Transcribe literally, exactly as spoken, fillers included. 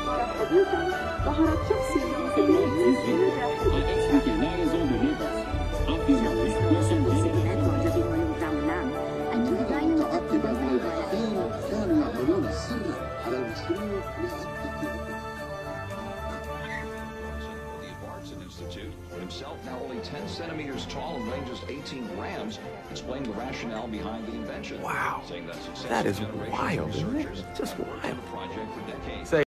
حديثا ظهرت شخصية كانوا يعملون السر على المشروع Institute, himself now only ten centimeters tall and weighing just eighteen grams, explained the rationale behind the invention. Wow, saying that, that is wild, isn't it? Just wild. Project for decades. Say